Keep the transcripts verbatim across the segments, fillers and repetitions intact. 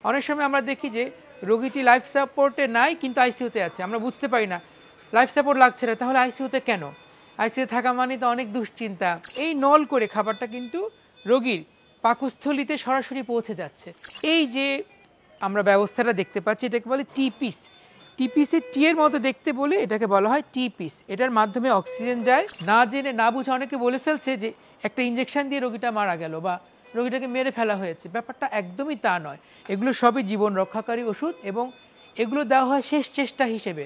অনেক সময় আমরা দেখি যে রোগীটি লাইফ সাপোর্টে নাই কিন্তু আইসিইউতে আছে, আমরা বুঝতে পারি না লাইফ সাপোর্ট লাগছে না, তাহলে আইসিইউতে কেন? আইসিইউ থাকা মানে তো অনেক দুশ্চিন্তা। এই নল করে খাবারটা কিন্তু রোগীর পাকস্থলিতে সরাসরি পৌঁছে যাচ্ছে। এই যে আমরা ব্যবস্থাটা দেখতে পাচ্ছি এটাকে বলে টি পিস। টি পিসের টি এর মতো দেখতে বলে এটাকে বলা হয় টি পিস। এটার মাধ্যমে অক্সিজেন যায়। না জেনে না বুঝে অনেকে বলে ফেলছে যে একটা ইঞ্জেকশন দিয়ে রোগীটা মারা গেল বা রোগীটাকে মেরে ফেলা হয়েছে। ব্যাপারটা একদমই তা নয়। এগুলো সবই জীবন রক্ষাকারী ওষুধ এবং এগুলো দেওয়া হয় শেষ চেষ্টা হিসেবে।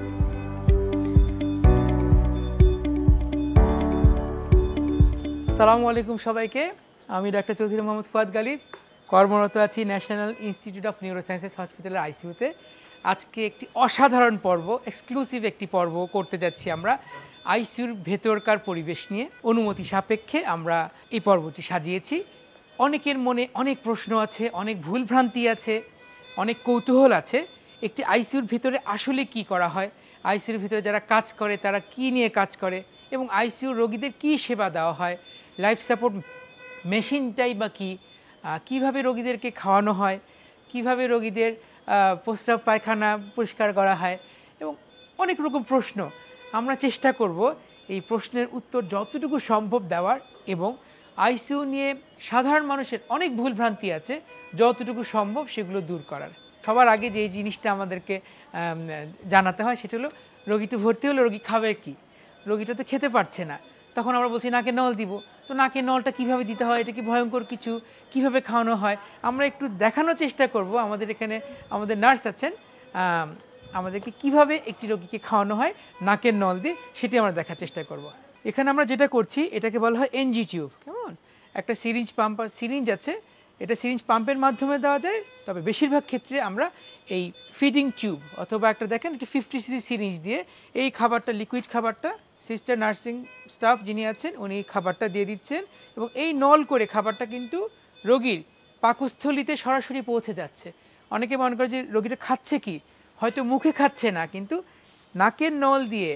আসসালামু আলাইকুম সবাইকে, আমি ডাক্তার চৌধুরী মোহাম্মদ ফুয়াদ গালিব, কর্মরত আছি ন্যাশনাল ইনস্টিটিউট অফ নিউরোসায়েন্সেস হসপিটালের আইসিইউতে। আজকে একটি অসাধারণ পর্ব, এক্সক্লুসিভ একটি পর্ব করতে যাচ্ছি আমরা আইসিইউর ভেতরকার পরিবেশ নিয়ে। অনুমতি সাপেক্ষে আমরা এই পর্বটি সাজিয়েছি। অনেকের মনে অনেক প্রশ্ন আছে, অনেক ভুলভ্রান্তি আছে, অনেক কৌতূহল আছে। একটি আইসিইউর ভিতরে আসলে কি করা হয়, আইসিইউর ভিতরে যারা কাজ করে তারা কি নিয়ে কাজ করে এবং আইসিইউর রোগীদের কি সেবা দেওয়া হয়, লাইফ সাপোর্ট মেশিনটাই বা কী, কীভাবে রোগীদেরকে খাওয়ানো হয়, কিভাবে রোগীদের প্রস্রাব পায়খানা পরিষ্কার করা হয় এবং অনেক রকম প্রশ্ন। আমরা চেষ্টা করব এই প্রশ্নের উত্তর যতটুকু সম্ভব দেওয়ার এবং আইসিইউ নিয়ে সাধারণ মানুষের অনেক ভুলভ্রান্তি আছে যতটুকু সম্ভব সেগুলো দূর করার। সবার আগে যে জিনিসটা আমাদেরকে জানাতে হয় সেটা হলো রোগী তো ভর্তি হলো, রোগী খাবে কি? রোগীটা তো খেতে পারছে না, তখন আমরা বলছি নাকে নল দিব। তো নাকে নলটা কিভাবে দিতে হয়, এটা কি ভয়ঙ্কর কিছু, কিভাবে খাওয়ানো হয় আমরা একটু দেখানোর চেষ্টা করব। আমাদের এখানে আমাদের নার্স আছেন, আমাদেরকে কিভাবে একটি রোগীকে খাওয়ানো হয় নাকের নল দিয়ে সেটি আমরা দেখার চেষ্টা করব। এখানে আমরা যেটা করছি এটাকে বলা হয় এনজি টিউব। কেমন একটা সিরিঞ্জ পাম্প, সিরিঞ্জ আছে, এটা সিরিঞ্জ পাম্পের মাধ্যমে দেওয়া যায়, তবে বেশিরভাগ ক্ষেত্রে আমরা এই ফিডিং টিউব অথবা একটা দেখেন একটা ফিফটি সিসি সিরিঞ্জ দিয়ে এই খাবারটা, লিকুইড খাবারটা সিস্টার নার্সিং স্টাফ যিনি আছেন উনি খাবারটা দিয়ে দিচ্ছেন এবং এই নল করে খাবারটা কিন্তু রোগীর পাকস্থলিতে সরাসরি পৌঁছে যাচ্ছে। অনেকে মনে করে যে রোগীটা খাচ্ছে কি, হয়তো মুখে খাচ্ছে না কিন্তু নাকের নল দিয়ে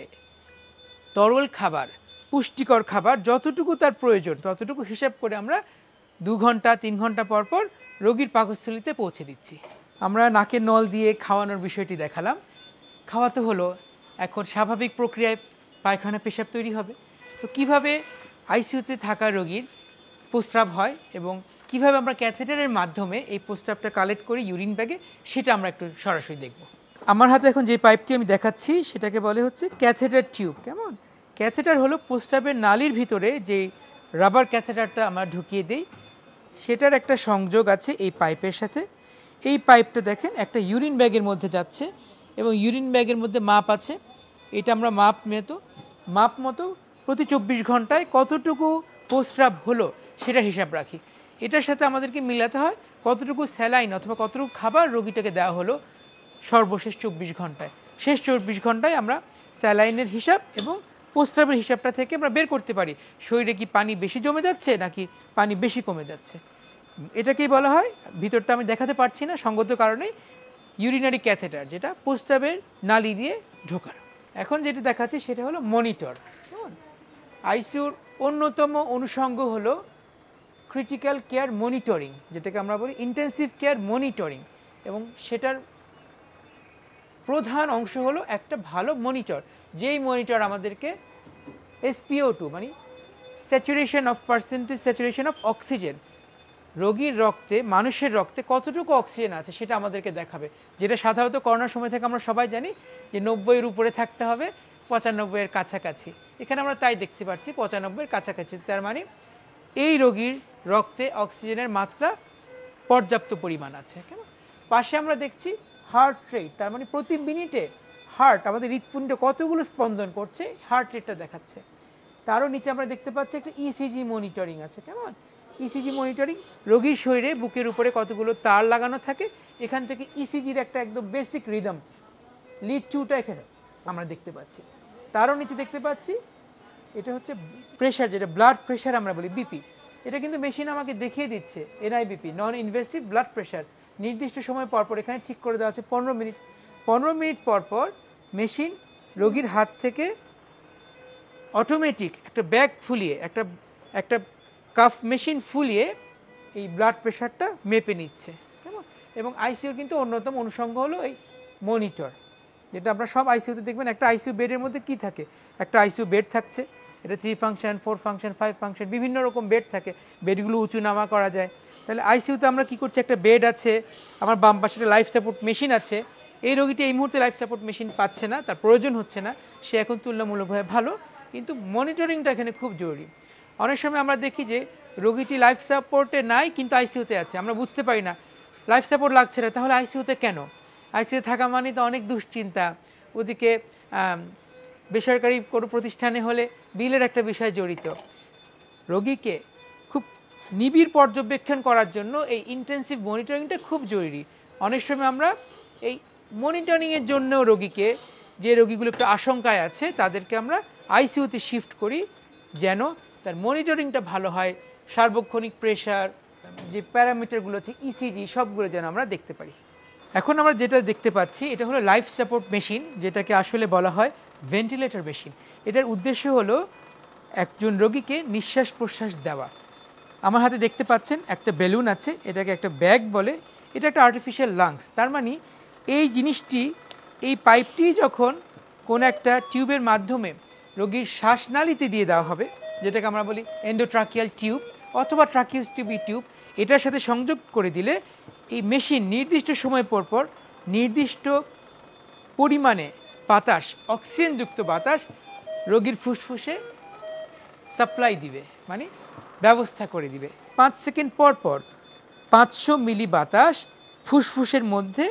তরল খাবার, পুষ্টিকর খাবার যতটুকু তার প্রয়োজন ততটুকু হিসাব করে আমরা দু ঘন্টা তিন ঘন্টা পর পর রোগীর পাকস্থলিতে পৌঁছে দিচ্ছি। আমরা নাকের নল দিয়ে খাওয়ানোর বিষয়টি দেখালাম। খাওয়াতে হলো এখন স্বাভাবিক প্রক্রিয়ায় পায়খানা পেশাব তৈরি হবে। তো কিভাবে আইসিইউতে থাকা রোগীর প্রস্রাব হয় এবং কিভাবে আমরা ক্যাথেটারের মাধ্যমে এই প্রস্রাবটা কালেক্ট করি ইউরিন ব্যাগে, সেটা আমরা একটু সরাসরি দেখব। আমার হাতে এখন যে পাইপটি আমি দেখাচ্ছি সেটাকে বলে হচ্ছে ক্যাথেটার টিউব। কেমন ক্যাথেটার হলো প্রস্রাবের নালীর ভিতরে যে রাবার ক্যাথেটারটা আমরা ঢুকিয়ে দিই সেটার একটা সংযোগ আছে এই পাইপের সাথে। এই পাইপটা দেখেন একটা ইউরিন ব্যাগের মধ্যে যাচ্ছে এবং ইউরিন ব্যাগের মধ্যে মাপ আছে। এটা আমরা মাপ মতো মাপ মতো প্রতি চব্বিশ ঘন্টায় কতটুকু প্রস্রাব হলো সেটা হিসাব রাখি। এটার সাথে আমাদেরকে মিলাতে হয় কতটুকু স্যালাইন অথবা কতটুকু খাবার রোগীটাকে দেওয়া হলো সর্বশেষ চব্বিশ ঘন্টায়। শেষ চব্বিশ ঘন্টায় আমরা স্যালাইনের হিসাব এবং প্রস্রাবের হিসাবটা থেকে আমরা বের করতে পারি শরীরে কি পানি বেশি জমে যাচ্ছে নাকি পানি বেশি কমে যাচ্ছে। এটাকেই বলা হয়, ভিতরটা আমি দেখাতে পারছি না সঙ্গত কারণে, ইউরিনারি ক্যাথেটার, যেটা প্রস্রাবের নালী দিয়ে ঢোকার। এখন যেটা দেখাচ্ছি সেটা হলো মনিটর। আইসিইউর অন্যতম অনুষঙ্গ হলো ক্রিটিক্যাল কেয়ার মনিটরিং, যেটাকে আমরা বলি ইন্টেন্সিভ কেয়ার মনিটরিং, এবং সেটার প্রধান অংশ হলো একটা ভালো মনিটর, যেই মনিটর আমাদেরকে এসপিও টু মানে saturation of percentage saturation of oxygen, রোগীর রক্তে, মানুষের রক্তে কতটুকু অক্সিজেন আছে সেটা আমাদেরকে দেখাবে, যেটা সাধারণত করোনার সময় থেকে আমরা সবাই জানি যে নব্বইয়ের উপরে থাকতে হবে, পঁচানব্বইয়ের কাছাকাছি। এখানে আমরা তাই দেখতে পাচ্ছি পঁচানব্বইয়ের কাছাকাছি, তার মানে এই রোগীর রক্তে অক্সিজেনের মাত্রা পর্যাপ্ত পরিমাণ আছে। কেন পাশে আমরা দেখছি হার্ট রেট, তার মানে প্রতি মিনিটে হার্ট, আমাদের হৃৎপিণ্ড কতগুলো স্পন্দন করছে হার্ট রেটটা দেখাচ্ছে। তারও নিচে আমরা দেখতে পাচ্ছি একটা ইসিজি মনিটরিং আছে। কেমন ইসিজি মনিটরিং, রোগীর শরীরে বুকের উপরে কতগুলো তার লাগানো থাকে, এখান থেকে ইসিজির একটা একদম বেসিক রিদম লিড টুটা এখানে আমরা দেখতে পাচ্ছি। তারও নিচে দেখতে পাচ্ছি এটা হচ্ছে প্রেশার, যেটা ব্লাড প্রেশার আমরা বলি বিপি। এটা কিন্তু মেশিন আমাকে দেখিয়ে দিচ্ছে NIBP, non invasive blood pressure, নির্দিষ্ট সময় পরপর এখানে ঠিক করে দেওয়া আছে পনেরো মিনিট পনেরো মিনিট পরপর মেশিন রোগীর হাত থেকে অটোমেটিক একটা ব্যাগ ফুলিয়ে, একটা একটা কাফ মেশিন ফুলিয়ে এই ব্লাড প্রেশারটা মেপে নিচ্ছে। কেমন এবং আইসিইউর কিন্তু অন্যতম অনুষঙ্গ হলো এই মনিটর, যেটা আপনারা সব আইসিইউতে দেখবেন। একটা আইসিইউ বেডের মধ্যে কি থাকে, একটা আইসিইউ বেড থাকছে, এটা three function, four function, five function, বিভিন্ন রকম বেড থাকে, বেডগুলো উঁচু নামা করা যায়। তাহলে আইসিইউতে আমরা কি করছি, একটা বেড আছে, আমার বাম পাশে একটা লাইফ সাপোর্ট মেশিন আছে। এই রোগীটি এই মুহূর্তে লাইফ সাপোর্ট মেশিন পাচ্ছে না, তার প্রয়োজন হচ্ছে না, সে এখন তুলনামূলকভাবে ভালো, কিন্তু মনিটরিংটা এখানে খুব জরুরি। অনেক সময় আমরা দেখি যে রোগীটি লাইফ সাপোর্টে নাই কিন্তু আইসিইউতে আছে, আমরা বুঝতে পারি না লাইফ সাপোর্ট লাগছে না, তাহলে আইসিইউতে কেন? আইসিইউতে থাকা মানে তো অনেক দুশ্চিন্তা, ওদিকে বেসরকারি কোনো প্রতিষ্ঠানে হলে বিলের একটা বিষয় জড়িত। রোগীকে খুব নিবিড় পর্যবেক্ষণ করার জন্য এই ইন্টেন্সিভ মনিটরিংটা খুব জরুরি। অনেক সময় আমরা এই মনিটরিংয়ের জন্য রোগীকে, যে রোগীগুলো একটু আশঙ্কায় আছে তাদেরকে আমরা আইসিইউতে শিফট করি, যেন তার মনিটরিংটা ভালো হয়, সার্বক্ষণিক প্রেশার, যে প্যারামিটারগুলো আছে, ইসিজি, সবগুলো যেন আমরা দেখতে পারি। এখন আমরা যেটা দেখতে পাচ্ছি এটা হলো লাইফ সাপোর্ট মেশিন, যেটাকে আসলে বলা হয় ভেন্টিলেটর মেশিন। এটার উদ্দেশ্য হলো একজন রোগীকে নিঃশ্বাস প্রশ্বাস দেওয়া। আমার হাতে দেখতে পাচ্ছেন একটা বেলুন আছে, এটাকে একটা ব্যাগ বলে, এটা একটা আর্টিফিশিয়াল লাংস। তার মানে এই জিনিসটি, এই পাইপটি যখন কোনো একটা টিউবের মাধ্যমে রোগীর শ্বাসনালীতে দিয়ে দেওয়া হবে, যেটাকে আমরা বলি এন্ডোট্রাকিয়াল টিউব অথবা ট্রাকিওস্টোমি টিউব, এটার সাথে সংযোগ করে দিলে এই মেশিন নির্দিষ্ট সময় পর পর নির্দিষ্ট পরিমাণে বাতাস, অক্সিজেনযুক্ত বাতাস রোগীর ফুসফুসে সাপ্লাই দিবে, মানে ব্যবস্থা করে দিবে। পাঁচ সেকেন্ড পর পর পাঁচশো মিলি বাতাস ফুসফুসের মধ্যে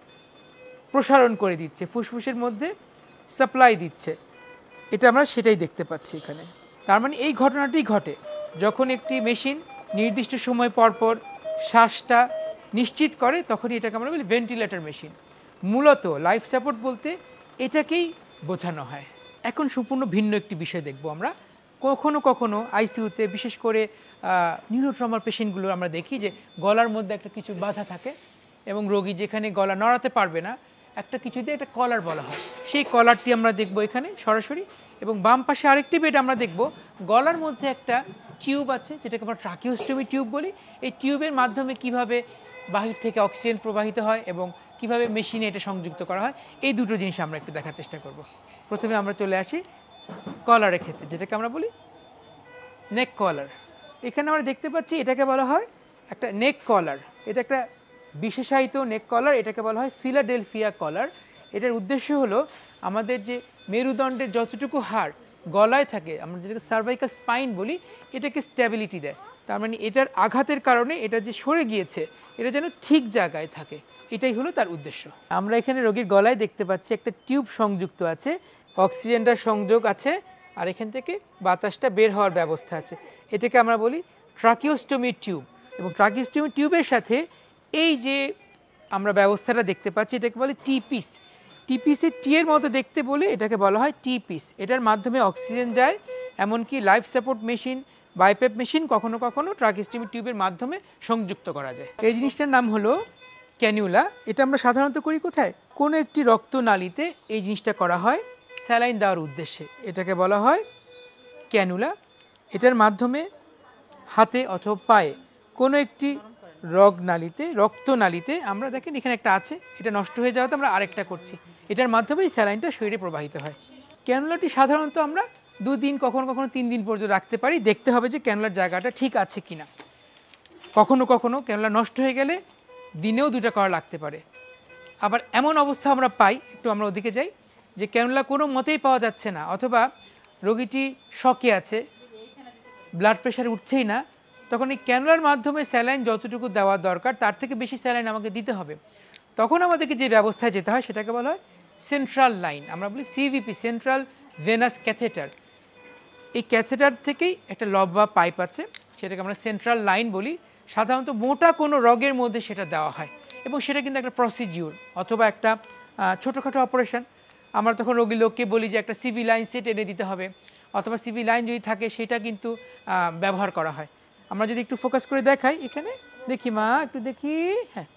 প্রসারণ করে দিচ্ছে, ফুসফুসের মধ্যে সাপ্লাই দিচ্ছে। এটা আমরা সেটাই দেখতে পাচ্ছি এখানে। তার মানে এই ঘটনাটি ঘটে যখন একটি মেশিন নির্দিষ্ট সময় পর পর শ্বাসটা নিশ্চিত করে, তখনই এটাকে আমরা বলি ভেন্টিলেটর মেশিন। মূলত লাইফ সাপোর্ট বলতে এটাকেই বোঝানো হয়। এখন সম্পূর্ণ ভিন্ন একটি বিষয় দেখব আমরা। কখনো কখনো আইসিইউতে, বিশেষ করে নিউরোট্রমার পেশেন্টগুলো আমরা দেখি যে গলার মধ্যে একটা কিছু বাধা থাকে এবং রোগী যেখানে গলা নড়াতে পারবে না, একটা কিছু দিয়ে একটা কলার বলা হয়, সেই কলারটি আমরা দেখব এখানে সরাসরি। এবং বাম পাশে আরেকটি বেড আমরা দেখব, গলার মধ্যে একটা টিউব আছে, যেটাকে আমরা ট্রাকিওস্টোমি টিউব বলি। এই টিউবের মাধ্যমে কিভাবে বাহির থেকে অক্সিজেন প্রবাহিত হয় এবং কিভাবে মেশিনে এটা সংযুক্ত করা হয়, এই দুটো জিনিস আমরা একটু দেখার চেষ্টা করব। প্রথমে আমরা চলে আসি কলারের ক্ষেত্রে, যেটাকে আমরা বলি নেক কলার। এখানে আমরা দেখতে পাচ্ছি এটাকে বলা হয় একটা নেক কলার। এটা একটা বিশেষায়িত নেক কলার, এটাকে বলা হয় ফিলাডেলফিয়া কলার। এটার উদ্দেশ্য হলো আমাদের যে মেরুদণ্ডের যতটুকু হাড় গলায় থাকে, আমরা যেটাকে সার্ভাইকাল স্পাইন বলি, এটাকে স্ট্যাবিলিটি দেয়। তার মানে এটার আঘাতের কারণে এটা যে সরে গিয়েছে, এটা যেন ঠিক জায়গায় থাকে, এটাই হলো তার উদ্দেশ্য। আমরা এখানে রোগীর গলায় দেখতে পাচ্ছি একটা টিউব সংযুক্ত আছে, অক্সিজেনটার সংযোগ আছে, আর এখান থেকে বাতাসটা বের হওয়ার ব্যবস্থা আছে। এটাকে আমরা বলি ট্রাকিওস্টোমি টিউব। এবং ট্রাকিওস্টোমি টিউবের সাথে এই যে আমরা ব্যবস্থাটা দেখতে পাচ্ছি, এটাকে বলে টি পিস। টি পিসের টি এর মতো দেখতে বলে এটাকে বলা হয় টি পিস। এটার মাধ্যমে অক্সিজেন যায়, এমনকি life support machine, BiPAP machine কখনো কখনো ট্রাকিওস্টোমি টিউবের মাধ্যমে সংযুক্ত করা যায়। এই জিনিসটার নাম হলো ক্যানিউলা। এটা আমরা সাধারণত করি কোথায়, কোনো একটি রক্তনালীতে এই জিনিসটা করা হয় স্যালাইন দেওয়ার উদ্দেশ্যে, এটাকে বলা হয় ক্যানুলা। এটার মাধ্যমে হাতে অথবা পায়ে কোনো একটি রগনালীতে, রক্তনালীতে, আমরা দেখেন এখানে একটা আছে, এটা নষ্ট হয়ে যাওয়াতে আমরা আরেকটা করছি, এটার মাধ্যমে এই স্যালাইনটা শরীরে প্রবাহিত হয়। ক্যানুলাটি সাধারণত আমরা দুদিন, কখনো কখনো তিন দিন পর্যন্ত রাখতে পারি। দেখতে হবে যে ক্যানুলার জায়গাটা ঠিক আছে কিনা। কখনো কখনো ক্যানুলা নষ্ট হয়ে গেলে দিনেও দুটা করা লাগতে পারে। আবার এমন অবস্থা আমরা পাই, একটু আমরা ওদিকে যাই, যে ক্যানুলা কোনো মতেই পাওয়া যাচ্ছে না, অথবা রোগীটি শকে আছে, ব্লাড প্রেশার উঠছেই না, তখন এই ক্যানুলার মাধ্যমে স্যালাইন যতটুকু দেওয়া দরকার তার থেকে বেশি স্যালাইন আমাকে দিতে হবে। তখন আমাদেরকে যে ব্যবস্থায় যেতে হয় সেটাকে বলা হয় সেন্ট্রাল লাইন, আমরা বলি সিভিপি, সেন্ট্রাল ভেনাস ক্যাথেটার। এই ক্যাথেটার থেকেই একটা লম্বা পাইপ আছে, সেটাকে আমরা সেন্ট্রাল লাইন বলি। সাধারণত মোটা কোনো রগের মধ্যে সেটা দেওয়া হয় এবং সেটা কিন্তু একটা প্রসিডিউর অথবা একটা ছোটোখাটো অপারেশন। আমরা তখন রোগী লোককে বলি যে একটা সিভি লাইন সেট এনে দিতে হবে, অথবা সিভি লাইন যদি থাকে সেটা কিন্তু ব্যবহার করা হয়। আমরা যদি একটু ফোকাস করে দেখাই, এখানে দেখি মা, একটু দেখি, হ্যাঁ,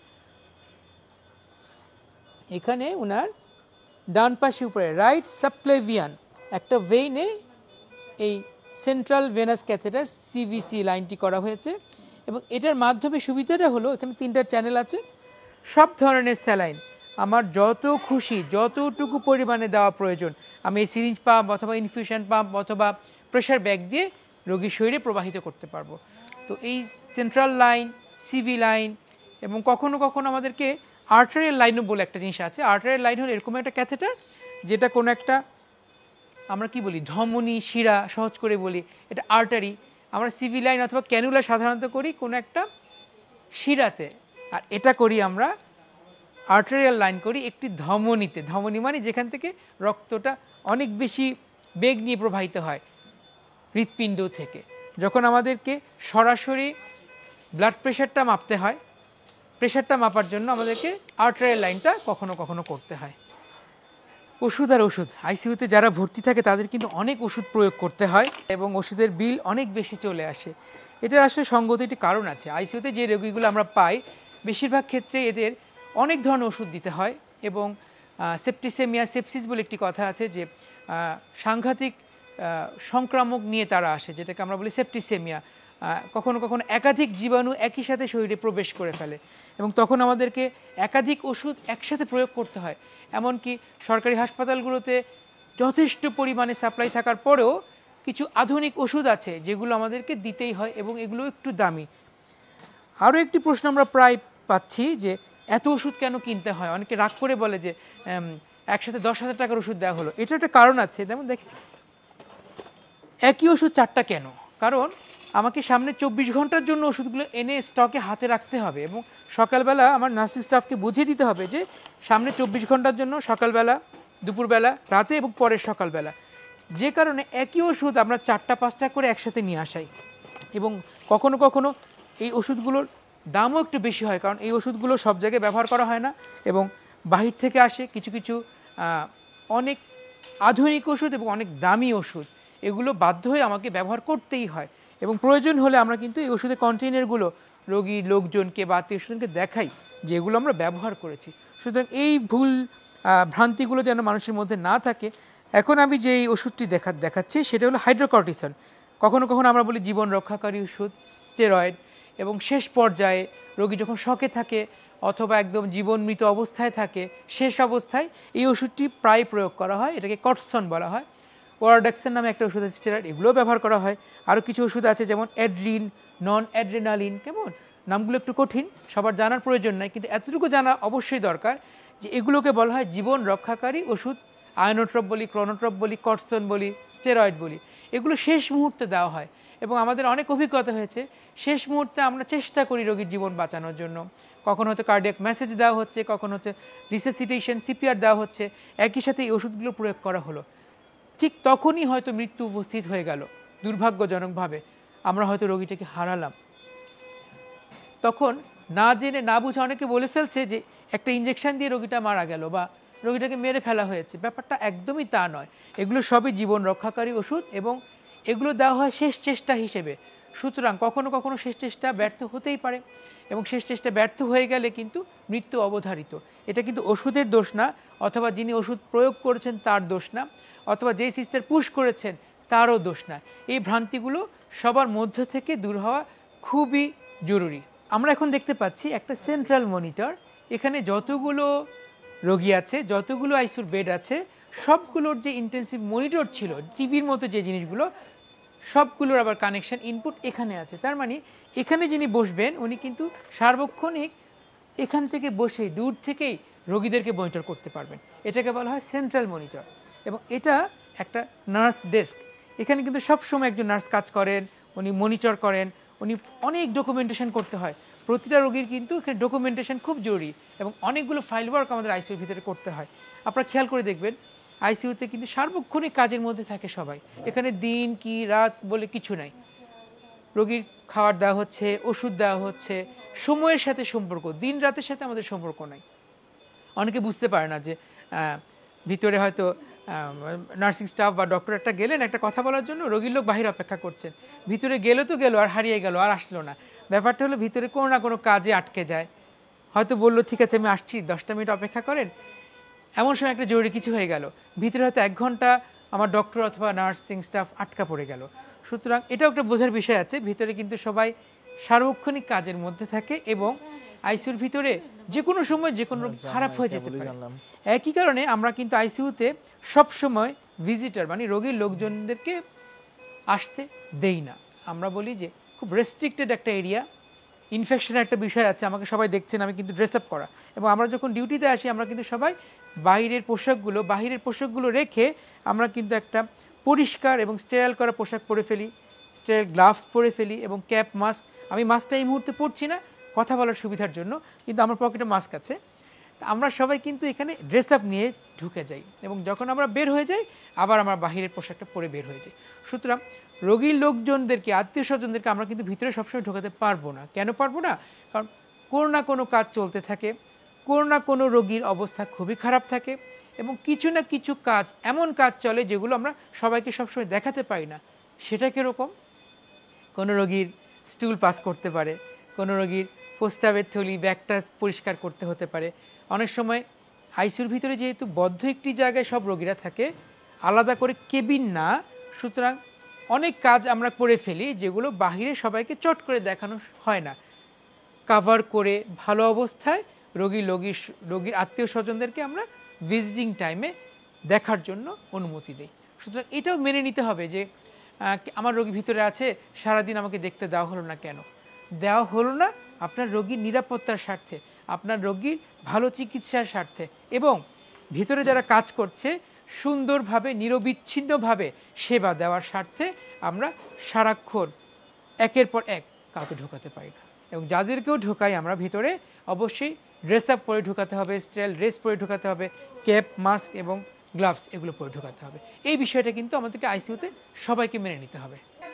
এখানে ওনার ডান পাশে উপরে রাইট সাবক্লেভিয়ান একটা ভেইনে এই সেন্ট্রাল ভেনাস ক্যাথেটার সিভিসি লাইনটি করা হয়েছে। এবং এটার মাধ্যমে সুবিধাটা হলো এখানে তিনটা চ্যানেল আছে, সব ধরনের স্যালাইন আমার যত খুশি যতটুকু পরিমাণে দেওয়া প্রয়োজন আমি এই সিরিঞ্জ পাম্প অথবা ইনফিউশন পাম্প অথবা প্রেশার ব্যাগ দিয়ে রোগীর শরীরে প্রবাহিত করতে পারবো। তো এই সেন্ট্রাল লাইন, সিভি লাইন এবং কখনো কখনো আমাদেরকে আর্টারিয়াল লাইনও বলে একটা জিনিস আছে। আর্টারিয়াল লাইন হলো এরকম একটা ক্যাথেটার যেটা কোনো একটা আমরা কি বলি ধমনী শিরা সহজ করে বলি, এটা আর্টারি। আমরা সিভি লাইন অথবা ক্যানুলা সাধারণত করি কোনো একটা শিরাতে, আর এটা করি আমরা আর্টারিয়াল লাইন করি একটি ধমনীতে। ধমনী মানে যেখান থেকে রক্তটা অনেক বেশি বেগ নিয়ে প্রবাহিত হয় হৃৎপিণ্ড থেকে। যখন আমাদেরকে সরাসরি ব্লাড প্রেশারটা মাপতে হয়, প্রেশারটা মাপার জন্য আমাদেরকে আর্টারিয়াল লাইনটা কখনো কখনো করতে হয়। ওষুধ আর ওষুধ, আইসিইউতে যারা ভর্তি থাকে তাদের কিন্তু অনেক ওষুধ প্রয়োগ করতে হয় এবং ওষুধের বিল অনেক বেশি চলে আসে। এটার আসলে সঙ্গত একটি কারণ আছে। আইসিইউতে যে রোগীগুলো আমরা পাই বেশিরভাগ ক্ষেত্রে এদের অনেক ধরনের ওষুধ দিতে হয় এবং সেপ্টিসেমিয়া সেপসিস বলে একটি কথা আছে যে সাংঘাতিক সংক্রামক নিয়ে তারা আসে, যেটাকে আমরা বলি সেপ্টিসেমিয়া। কখনো কখনো একাধিক জীবাণু একই সাথে শরীরে প্রবেশ করে ফেলে এবং তখন আমাদেরকে একাধিক ওষুধ একসাথে প্রয়োগ করতে হয়। এমনকি সরকারি হাসপাতালগুলোতে যথেষ্ট পরিমাণে সাপ্লাই থাকার পরেও কিছু আধুনিক ওষুধ আছে যেগুলো আমাদেরকে দিতেই হয় এবং এগুলো একটু দামি। আরও একটি প্রশ্ন আমরা প্রায় পাচ্ছি যে এত ওষুধ কেন কিনতে হয়? অনেকে রাগ করে বলে যে একসাথে দশ হাজার টাকার ওষুধ দেওয়া হলো। এটা একটা কারণ আছে। যেমন দেখি একই ওষুধ চারটা কেন? কারণ আমাকে সামনে চব্বিশ ঘন্টার জন্য ওষুধগুলো এনে স্টকে হাতে রাখতে হবে এবং সকালবেলা আমার নার্সিং স্টাফকে বুঝিয়ে দিতে হবে যে সামনে চব্বিশ ঘন্টার জন্য সকালবেলা, দুপুরবেলা, রাতে এবং পরের সকালবেলা। যে কারণে একই ওষুধ আমরা চারটা পাঁচটা করে একসাথে নিয়ে আসাই এবং কখনো কখনো এই ওষুধগুলোর দামও একটু বেশি হয়, কারণ এই ওষুধগুলো সব জায়গায় ব্যবহার করা হয় না এবং বাহির থেকে আসে কিছু কিছু অনেক আধুনিক ওষুধ এবং অনেক দামি ওষুধ। এগুলো বাধ্য হয়ে আমাকে ব্যবহার করতেই হয় এবং প্রয়োজন হলে আমরা কিন্তু এই ওষুধের কন্টেইনারগুলো রোগীর লোকজনকে বা আত্মীয় স্বজনকে দেখাই যে এগুলো আমরা ব্যবহার করেছি। সুতরাং এই ভুল ভ্রান্তিগুলো যেন মানুষের মধ্যে না থাকে। এখন আমি যে এই ওষুধটি দেখা দেখাচ্ছি সেটা হলো হাইড্রোকর্টিসন। কখনো কখনো আমরা বলি জীবন রক্ষাকারী ওষুধ, স্টেরয়েড। এবং শেষ পর্যায়ে রোগী যখন শকে থাকে অথবা একদম জীবন মৃত অবস্থায় থাকে, শেষ অবস্থায় এই ওষুধটি প্রায় প্রয়োগ করা হয়। এটাকে কর্টিসন বলা হয়। ওয়ারডাক্সের নামে একটা ওষুধ আছে স্টেরয়েড, এগুলোও ব্যবহার করা হয়। আরও কিছু ওষুধ আছে যেমন অ্যাড্রিন, নন অ্যাড্রেনালিন। কেমন নামগুলো একটু কঠিন, সবার জানার প্রয়োজন নাই, কিন্তু এতটুকু জানা অবশ্যই দরকার যে এগুলোকে বলা হয় জীবন রক্ষাকারী ওষুধ। আয়নোট্রপ বলি, ক্রোনোট্রপ বলি, কর্টিসন বলি, স্টেরয়েড বলি। এগুলো শেষ মুহূর্তে দেওয়া হয় এবং আমাদের অনেক অভিজ্ঞতা হয়েছে শেষ মুহূর্তে আমরা চেষ্টা করি রোগীর জীবন বাঁচানোর জন্য। কখন হয়তো কার্ডিয়াক মেসেজ দেওয়া হচ্ছে, কখন হচ্ছে রিসাসিটেশন সিপিআর দেওয়া হচ্ছে, একই সাথে এই ওষুধগুলো প্রয়োগ করা হলো। ঠিক তখনই হয়তো মৃত্যু উপস্থিত হয়ে গেল। দুর্ভাগ্যজনকভাবে আমরা হয়তো রোগীটাকে হারালাম। তখন না জেনে না বুঝে অনেকে বলে ফেলছে যে একটা ইঞ্জেকশন দিয়ে রোগীটা মারা গেল বা রোগীটাকে মেরে ফেলা হয়েছে। ব্যাপারটা একদমই তা নয়। এগুলো সবই জীবন রক্ষাকারী ওষুধ এবং এগুলো দেওয়া হয় শেষ চেষ্টা হিসেবে। সুতরাং কখনো কখনো শেষ চেষ্টা ব্যর্থ হতেই পারে এবং শেষ চেষ্টা ব্যর্থ হয়ে গেলে কিন্তু মৃত্যু অবধারিত। এটা কিন্তু ওষুধের দোষ না, অথবা যিনি ওষুধ প্রয়োগ করেছেন তার দোষ না, অথবা যেই সিস্টার পুশ করেছেন তারও দোষ না। এই ভ্রান্তিগুলো সবার মধ্য থেকে দূর হওয়া খুবই জরুরি। আমরা এখন দেখতে পাচ্ছি একটা সেন্ট্রাল মনিটর। এখানে যতগুলো রোগী আছে, যতগুলো আইসিইউর বেড আছে, সবগুলোর যে ইন্টেন্সিভ মনিটর ছিল টিভির মতো যে জিনিসগুলো, সবগুলোর আবার কানেকশন ইনপুট এখানে আছে। তার মানে এখানে যিনি বসবেন উনি কিন্তু সার্বক্ষণিক এখান থেকে বসে দূর থেকেই রোগীদেরকে মনিটর করতে পারবেন। এটাকে বলা হয় সেন্ট্রাল মনিটর এবং এটা একটা নার্স ডেস্ক। এখানে কিন্তু সবসময় একজন নার্স কাজ করেন, উনি মনিটর করেন, উনি অনেক ডকুমেন্টেশন করতে হয়। প্রতিটা রোগীর কিন্তু এখানে ডকুমেন্টেশন খুব জরুরি এবং অনেকগুলো ফাইল ওয়ার্ক আমাদের আইসিইউর ভিতরে করতে হয়। আপনারা খেয়াল করে দেখবেন আইসিইউতে কিন্তু সার্বক্ষণিক কাজের মধ্যে থাকে সবাই। এখানে দিন কি রাত বলে কিছু নাই। রোগীর খাবার দেওয়া হচ্ছে, ওষুধ দেওয়া হচ্ছে, সময়ের সাথে সম্পর্ক, দিন রাতের সাথে আমাদের সম্পর্ক নাই। অনেকে বুঝতে পারে না যে ভিতরে হয়তো নার্সিং স্টাফ বা ডক্টর একটা গেলেন একটা কথা বলার জন্য, রোগীর লোক বাহিরে অপেক্ষা করছেন, ভিতরে গেলো তো গেলো আর হারিয়ে গেল আর আসলো না। ব্যাপারটা হলো ভিতরে কোনো না কোনো কাজে আটকে যায়। হয়তো বললো ঠিক আছে আমি আসছি, দশটা মিনিট অপেক্ষা করেন, এমন সময় একটা জরুরি কিছু হয়ে গেল, ভিতরে হয়তো এক ঘন্টা আমার ডক্টর অথবা নার্সিং স্টাফ আটকা পড়ে গেল। সুতরাং এটাও একটা বোঝার বিষয় আছে, ভিতরে কিন্তু সবাই সার্বক্ষণিক কাজের মধ্যে থাকে এবং আইসিইউর ভিতরে যে কোনো সময় যে কোনো রোগী খারাপ হয়ে যেতে পারে। একই কারণে আমরা কিন্তু আইসিইউতে সবসময় ভিজিটার মানে রোগীর লোকজনদেরকে আসতে দেই না। আমরা বলি যে খুব রেস্ট্রিক্টেড একটা এরিয়া, ইনফেকশনের একটা বিষয় আছে, আমাকে সবাই দেখছেন আমি কিন্তু ড্রেস আপ করা, এবং আমরা যখন ডিউটিতে আসি আমরা কিন্তু সবাই বাইরের পোশাকগুলো বাহিরের পোশাকগুলো রেখে আমরা কিন্তু একটা পরিষ্কার এবং স্টেরাইল করা পোশাক পরে ফেলি, স্টেরাইল গ্লাভস পরে ফেলি এবং ক্যাপ মাস্ক। আমি মাস্কটা এই মুহূর্তে পরছি না কথা বলার সুবিধার জন্য, কিন্তু আমার পকেটে মাস্ক আছে। আমরা সবাই কিন্তু এখানে ড্রেস আপ নিয়ে ঢুকে যাই এবং যখন আমরা বের হয়ে যাই আবার আমরা বাহিরের পোশাকটা পরে বের হয়ে যাই। সুতরাং রোগীর লোকজনদেরকে আত্মীয় স্বজনদেরকে আমরা কিন্তু ভিতরে সবসময় ঢোকাতে পারবো না। কেন পারবো না? কারণ কোনো না কোনো কাজ চলতে থাকে, কোনো না কোনো রোগীর অবস্থা খুবই খারাপ থাকে এবং কিছু না কিছু কাজ এমন কাজ চলে যেগুলো আমরা সবাইকে সবসময় দেখাতে পারি না। সেটা কীরকম? কোনো রোগীর স্টুল পাস করতে পারে, কোনো রোগীর প্রস্রাবের থলি ব্যাগটা পরিষ্কার করতে হতে পারে। অনেক সময় আইসিইউর ভিতরে যেহেতু বদ্ধ একটি জায়গায় সব রোগীরা থাকে, আলাদা করে কেবিন না, সুতরাং অনেক কাজ আমরা করে ফেলি যেগুলো বাহিরে সবাইকে চট করে দেখানো হয় না। কাভার করে ভালো অবস্থায় রোগী রোগী রোগীর আত্মীয় স্বজনদেরকে আমরা ভিজিটিং টাইমে দেখার জন্য অনুমতি দিই। সুতরাং এটাও মেনে নিতে হবে যে আমার রোগী ভিতরে আছে, সারাদিন আমাকে দেখতে দেওয়া হলো না। কেন দেওয়া হলো না? আপনার রোগীর নিরাপত্তার স্বার্থে, আপনার রোগীর ভালো চিকিৎসার স্বার্থে এবং ভিতরে যারা কাজ করছে সুন্দরভাবে নিরবিচ্ছিন্নভাবে সেবা দেওয়ার স্বার্থে আমরা সারাক্ষণ একের পর এক কাউকে ঢোকাতে পারি না। এবং যাদেরকেও ঢোকাই আমরা ভিতরে অবশ্যই ড্রেস আপ পরে ঢোকাতে হবে, স্টাইল ড্রেস পরে ঢোকাতে হবে, ক্যাপ মাস্ক এবং গ্লাভস এগুলো পরে ঢোকাতে হবে। এই বিষয়টা কিন্তু আমাদেরকে আইসিইউতে সবাইকে মেনে নিতে হবে।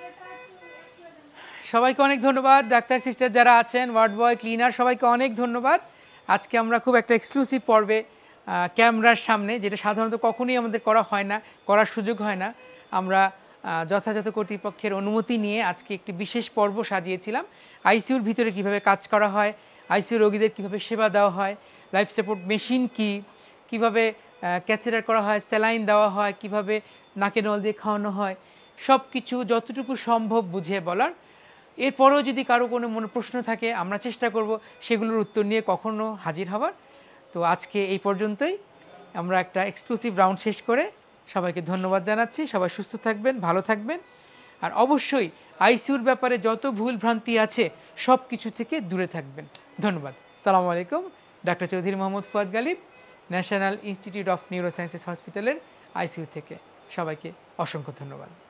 সবাইকে অনেক ধন্যবাদ। ডাক্তার সিস্টার যারা আছেন, ওয়ার্ড বয়, ক্লিনার, সবাইকে অনেক ধন্যবাদ। আজকে আমরা খুব একটা এক্সক্লুসিভ পর্বে ক্যামেরার সামনে, যেটা সাধারণত কখনোই আমাদের করা হয় না, করার সুযোগ হয় না, আমরা যথাযথ কর্তৃপক্ষের অনুমতি নিয়ে আজকে একটি বিশেষ পর্ব সাজিয়েছিলাম। আইসিইউর ভিতরে কিভাবে কাজ করা হয়, আইসিইউ রোগীদের কিভাবে সেবা দেওয়া হয়, লাইফ সাপোর্ট মেশিন কি, কিভাবে ক্যাথেটার করা হয়, স্যালাইন দেওয়া হয়, কিভাবে নাকে নল দিয়ে খাওয়ানো হয়, সব কিছু যতটুকু সম্ভব বুঝিয়ে বলার। এরপরেও যদি কারো কোনো মনে প্রশ্ন থাকে আমরা চেষ্টা করব সেগুলোর উত্তর নিয়ে কখনো হাজির হওয়ার। তো আজকে এই পর্যন্তই, আমরা একটা এক্সক্লুসিভ রাউন্ড শেষ করে সবাইকে ধন্যবাদ জানাচ্ছি। সবাই সুস্থ থাকবেন, ভালো থাকবেন, আর অবশ্যই আইসিইউর ব্যাপারে যত ভুল ভ্রান্তি আছে সব কিছু থেকে দূরে থাকবেন। ধন্যবাদ। সালামু আলাইকুম। Doctor Chowdhury Mohammad Fuad Galib, national institute of neurosciences হসপিটালের আইসিইউ থেকে সবাইকে অসংখ্য ধন্যবাদ।